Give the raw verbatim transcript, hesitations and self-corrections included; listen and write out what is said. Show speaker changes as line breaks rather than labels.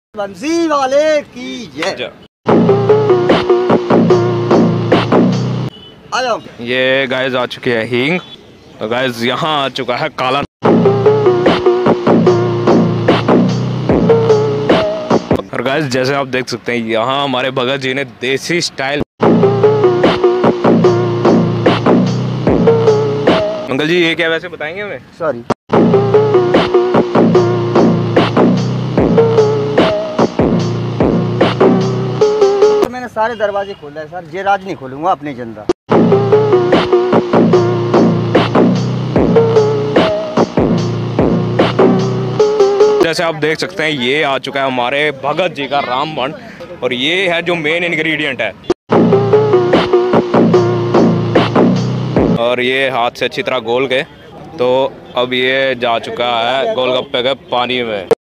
बंसी वाले की जय। आ जाओ।
ये गाइस आ चुके हैं हींग। तो गाइस यहाँ आ चुका है काला। और गाइस जैसे आप देख सकते हैं यहाँ हमारे भगत जी ने देसी स्टाइल। अंकल जी ये क्या वैसे बताएंगे हमें?
सॉरी। तो मैंने सारे दरवाजे खोला है सर, ये राज नहीं खोलूंगा अपने जिंदा।
जैसे आप देख सकते हैं ये आ चुका है हमारे भगत जी का रामबन। और ये है जो मेन इंग्रेडिएंट है। और ये हाथ से अच्छी तरह गोल के तो अब ये जा चुका है गोलगप्पे के पानी में।